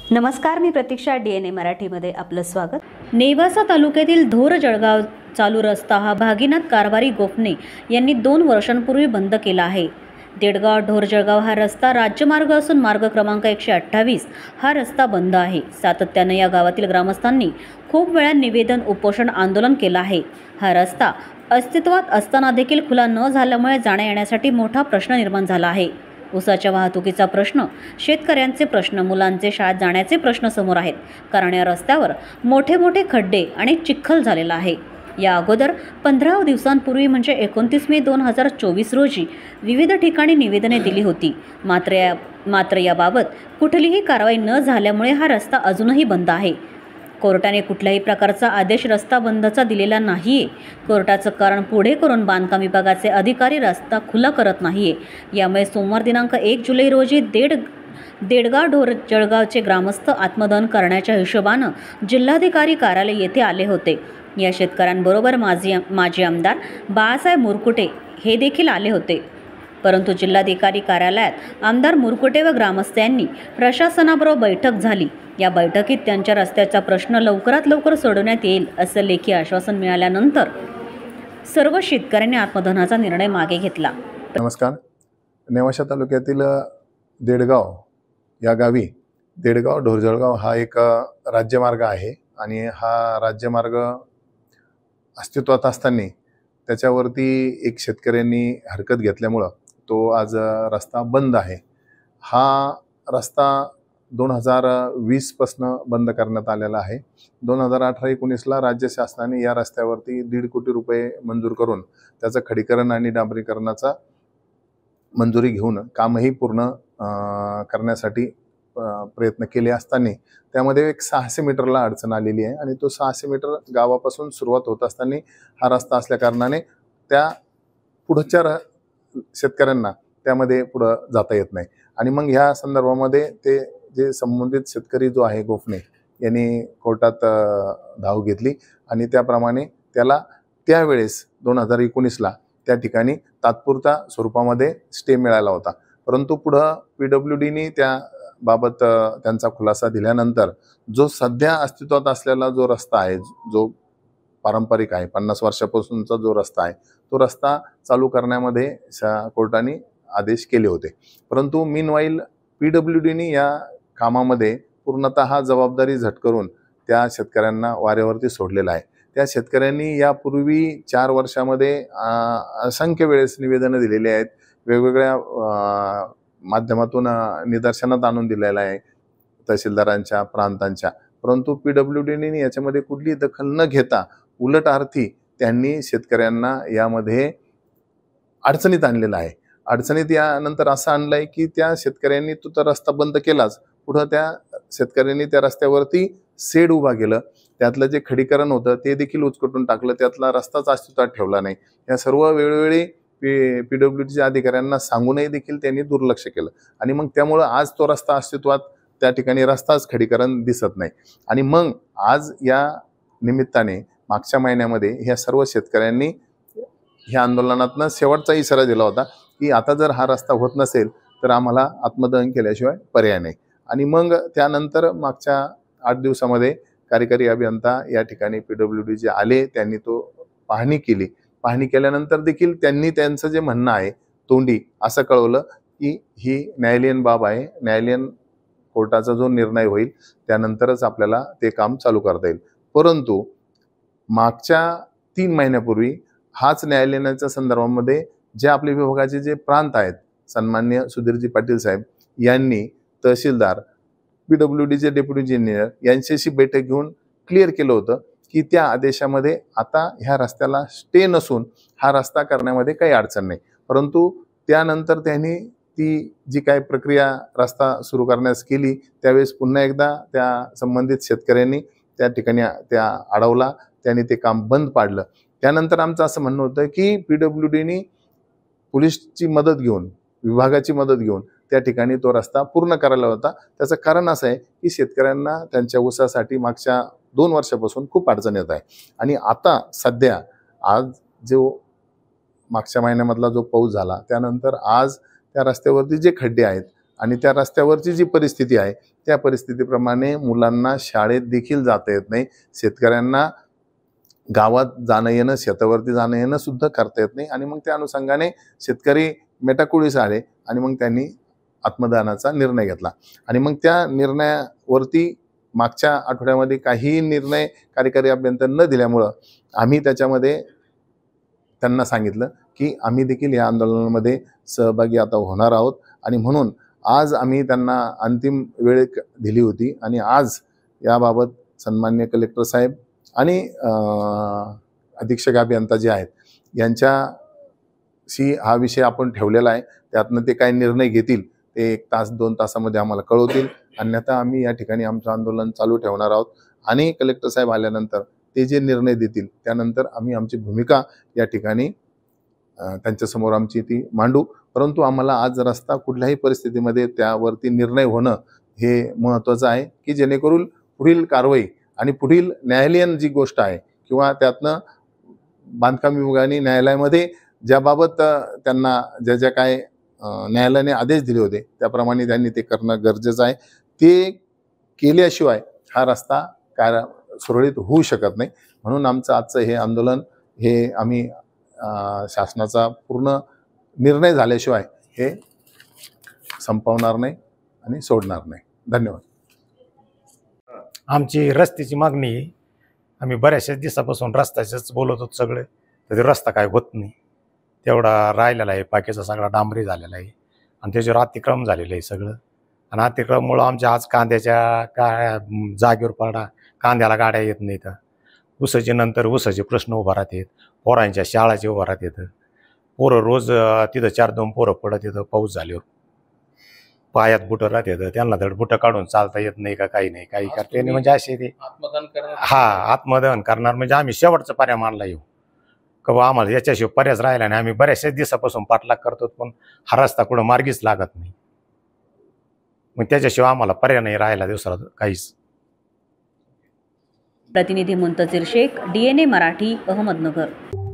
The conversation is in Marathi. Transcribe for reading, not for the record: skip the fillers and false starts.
नमस्कार, मी प्रतीक्षा. DNA मराठीमध्ये आपलं स्वागत. नेवासा तालुक्यातील धोर जळगाव चालू रस्ता हा भागीनाथ कारभारी गोफणे यांनी 2 वर्षांपूर्वी बंद केला आहे. देडगाव ढोर जळगाव हा रस्ता राज्यमार्ग असून मार्ग क्रमांक 128 हा रस्ता बंद आहे. सातत्याने या गावातील ग्रामस्थांनी खूप वेळा निवेदन, उपोषण, आंदोलन केलं आहे. हा रस्ता अस्तित्वात असताना देखील खुला न झाल्यामुळे जाण्या येण्यासाठी मोठा प्रश्न निर्माण झाला आहे. ऊसाच्या वाहतुकीचा प्रश्न, शेतकऱ्यांचे प्रश्न, मुलांचे शाळेत जाण्याचे प्रश्न समोर आहेत. कारण या रस्त्यावर मोठे मोठे खड्डे आणि चिखल झालेला आहे. या अगोदर 15 दिवसांपूर्वी म्हणजे 29 मे 2024 रोजी विविध ठिकाणी निवेदने दिली होती. मात्र याबाबत कुठलीही कारवाई न झाल्यामुळे हा रस्ता अजूनही बंद आहे. कोर्टाने कुठल्याही प्रकारचा आदेश रस्ता बंदचा दिलेला नाहीये. कोर्टाचं कारण पुढे करून बांधकाम विभागाचे अधिकारी रस्ता खुला करत नाहीये. यामुळे सोमवार दिनांक 1 जुलै रोजी देडगाव ढोर जळगावचे ग्रामस्थ आत्मदहन करण्याच्या हिशोबानं जिल्हाधिकारी कार्यालय येथे आले होते. या शेतकऱ्यांबरोबर माजी आमदार बाळासाहेब मुरकुटे हे देखील आले होते. परंतु जिल्हाधिकारी कार्यालयात आमदार मुरकुटे व ग्रामस्थांनी प्रशासनाबरोबर बैठक झाली. या बैठकीत त्यांच्या रस्त्याचा प्रश्न लवकरात लवकर सोडवण्यात येईल असं लेखी आश्वासन मिळाल्यानंतर सर्व शेतकऱ्यांनी आत्मदहनाचा निर्णय मागे घेतला. नमस्कार. नेवासा तालुक्यातील देडगाव या गावी देडगाव ढोरजळगाव हा एक राज्यमार्ग आहे आणि हा राज्यमार्ग अस्तित्वात असताना त्याच्यावरती एक शेतकऱ्यांनी हरकत घेतल्यामुळं तो आज रस्ता बंद आहे. हा रस्ता 2020 पासून बंद करण्यात आलेला आहे. 2018-19ला राज्य शासनाने या रस्त्यावरती 1.5 कोटी रुपये मंजूर करून त्याचं खडीकरण आणि डांबरीकरणाचा मंजुरी घेऊन कामही पूर्ण करण्यासाठी प्रयत्न केले असताना त्यामध्ये एक 600 मीटरला अडचण आलेली आहे आणि तो 600 मीटर गावापासून सुरुवात होत असताना हा रस्ता असल्या कारणाने त्या पुढच्या शेतकऱ्यांना त्यामध्ये पुढं जाता येत नाही. आणि मग ह्या संदर्भामध्ये ते जे संबंधित शेतकरी जो आहे गोफणे यांनी कोर्टात धाव घेतली आणि त्याप्रमाणे त्याला त्यावेळेस 2019ला त्या ठिकाणी तात्पुरता स्वरूपामध्ये स्टे मिळाला होता. परंतु पुढं PWDनी त्याबाबत त्यांचा खुलासा दिल्यानंतर जो सध्या अस्तित्वात असलेला जो रस्ता आहे, जो पारंपरिक आहे, 50 वर्षापासूनचा जो रस्ता आहे, तो रस्ता चालू करण्यामध्ये कोर्टाने आदेश केले होते. परंतु मीनवाईल PWDनी या कामामध्ये पूर्णतः जबाबदारी झटकरून त्या शेतकऱ्यांना वाऱ्यावरती सोडलेला आहे. त्या शेतकऱ्यांनी यापूर्वी 4 वर्षामध्ये असंख्य वेळेस निवेदनं दिलेली आहेत, वेगवेगळ्या माध्यमातून निदर्शनात आणून दिलेलं आहे तहसीलदारांच्या, प्रांतांच्या. परंतु PWDनी याच्यामध्ये कुठली दखल न घेता उलट अर्थी त्यांनी शेतकऱ्यांना यामध्ये अडचणीत आणलेलं आहे. अडचणीत यानंतर असं आणलंय की त्या शेतकऱ्यांनी तो तर रस्ता बंद केलाच, पुढं त्या शेतकऱ्यांनी त्या रस्त्यावरती शेड उभा केलं, त्यातलं जे खडीकरण होतं ते देखील उचकटून टाकलं, त्यातला रस्ताच अस्तित्वात ठेवला नाही. या सर्व वेळोवेळी PWDच्या अधिकाऱ्यांना सांगूनही देखील त्यांनी दुर्लक्ष केलं आणि मग त्यामुळं आज तो रस्ता अस्तित्वात त्या ठिकाणी रस्ताच खडीकरण दिसत नाही. आणि मग आज या निमित्ताने मागच्या महिन्यामध्ये ह्या सर्व शेतकऱ्यांनी ह्या आंदोलनातनं शेवटचा इशारा दिला होता की आता जर हा रस्ता होत नसेल तर आम्हाला आत्मदहन केल्याशिवाय पर्याय नाही. आणि मग त्यानंतर मागच्या 8 दिवसामध्ये कार्यकारी अभियंता या ठिकाणी PWDचे आले, त्यांनी तो पाहणी केली. पाहणी केल्यानंतर देखील त्यांनी त्यांचं जे म्हणणं आहे तोंडी असं कळवलं की ही न्यायालयीन बाब आहे, न्यायालयीन कोर्टाचा जो निर्णय होईल त्यानंतरच आपल्याला ते काम चालू करता येईल. परंतु मागच्या 3 महिन्यापूर्वी हाच न्यायालयाच्या संदर्भामध्ये जे आपले विभागाचे जे प्रांत आहेत, सन्मान्य सुधीरजी पाटील साहेब यांनी तहसीलदार, PWDचे डेप्युटी इंजिनियर यांच्याशी बैठक घेऊन क्लिअर केलं होतं की त्या आदेशामध्ये आता ह्या रस्त्याला स्टे नसून हा रस्ता करण्यामध्ये काही अडचण नाही. परंतु त्यानंतर त्यांनी ती जी काही प्रक्रिया रस्ता सुरू करण्यास केली त्यावेळेस पुन्हा एकदा त्या संबंधित शेतकऱ्यांनी त्या ठिकाणी त्या अडवला, त्यांनी ते काम बंद पाडलं. त्यानंतर आमचं असं म्हणणं होतं की PWDनी पोलीसची मदत घेऊन, विभागाची मदत घेऊन त्या ठिकाणी तो रस्ता पूर्ण करायला होता. त्याचं कारण असं आहे की शेतकऱ्यांना त्यांच्या ऊसासाठी मागच्या 2 वर्षापासून खूप अडचण येत आहे. आणि आता सध्या आज जो मागच्या महिन्यामधला जो पाऊस झाला त्यानंतर आज त्या रस्त्यावरती जे खड्डे आहेत आणि त्या रस्त्यावरची जी परिस्थिती आहे त्या परिस्थितीप्रमाणे मुलांना शाळेत देखील जाता येत नाही, शेतकऱ्यांना गावात जाणं येणं, शेतावरती जाणं येणं सुद्धा करता येत नाही आणि मग त्या अनुषंगाने शेतकरी मेटाकुळीस आले आणि मग त्यांनी आत्मदानाचा निर्णय घेतला आणि मग त्या निर्णयावरती मागच्या आठवड्यामध्ये काहीही निर्णय कार्यकारी अभियंता न दिल्यामुळं आम्ही त्याच्यामध्ये त्यांना सांगितलं की आम्ही देखील या आंदोलनामध्ये सहभागी आता होणार आहोत आणि म्हणून आज आम्ही त्यांना अंतिम वेळ दिली होती आणि आज याबाबत सन्माननीय कलेक्टर साहेब आणि अधीक्षक अभियंता जे आहेत यांच्याशी हा विषय आपण ठेवलेला आहे. त्यातनं ते काय निर्णय घेतील ते 1 तास 2 तासामध्ये आम्हाला कळवतील. अन्यथा आम्ही या ठिकाणी आमचं आंदोलन चालू ठेवणार आहोत आणि कलेक्टर साहेब आल्यानंतर ते जे निर्णय देतील त्यानंतर आम्ही आमची भूमिका या ठिकाणी त्यांच्यासमोर आमची ती मांडू. परंतु आम्हाला आज रस्ता कुठल्याही परिस्थितीमध्ये त्यावरती निर्णय होणं हे महत्त्वाचं आहे की जेणेकरून पुढील कारवाई आणि पुढील न्यायालयीन जी गोष्ट आहे किंवा त्यातनं बांधकाम विभागाने न्यायालयामध्ये ज्याबाबत त्यांना ज्या काय न्यायालयाने आदेश दिले होते त्याप्रमाणे त्यांनी ते करणं गरजेचं आहे. ते केल्याशिवाय हा रस्ता काय सुरळीत होऊ शकत नाही. म्हणून आमचं आजचं हे आंदोलन हे आम्ही शासनाचा पूर्ण निर्णय झाल्याशिवाय हे संपवणार नाही आणि सोडणार नाही. धन्यवाद. आमची रस्त्याची मागणी आहे. आम्ही बऱ्याचशा दिवसापासून रस्त्याचंच बोलत होतो सगळे, तर ते रस्ता काय होत नाही. तेवढा राहिलेला आहे, बाकीचा सगळा डांबरी झालेला आहे आणि त्याच्यावर अतिक्रम झालेलं आहे सगळं. आणि अतिक्रममुळं आमच्या आज कांद्याच्या गाड्या जागेवर पडा, कांद्याला गाड्या येत नाहीत. ऊसाचे नंतर ऊसाचे प्रश्न उभा राहतात, पोरांच्या शाळाचे उभा राहतात. पोरं रोज तिथं 4-2 पोरं पडत येतं पाऊस झाल्यावर, पायात बुटं राहतात, त्यांना धड बुटं काढून चालता येत नाही का काही नाही, काही करते नाही. म्हणजे असे ते आत्मदहन करणार म्हणजे आम्ही शेवटचा पर्याय मानला येऊ का बा आम्हाला याच्याशिवाय पर्यायच राहिला नाही. आम्ही बऱ्याचशा दिवसापासून पाठलाग करतो पण हा रस्ता कुठं मार्गीच लागत नाही. मग त्याच्याशिवाय आम्हाला पर्याय नाही राहिला दिवसाला काहीच. प्रतिनिधी मुंतजीर शेख, DNA मराठी, अहमदनगर.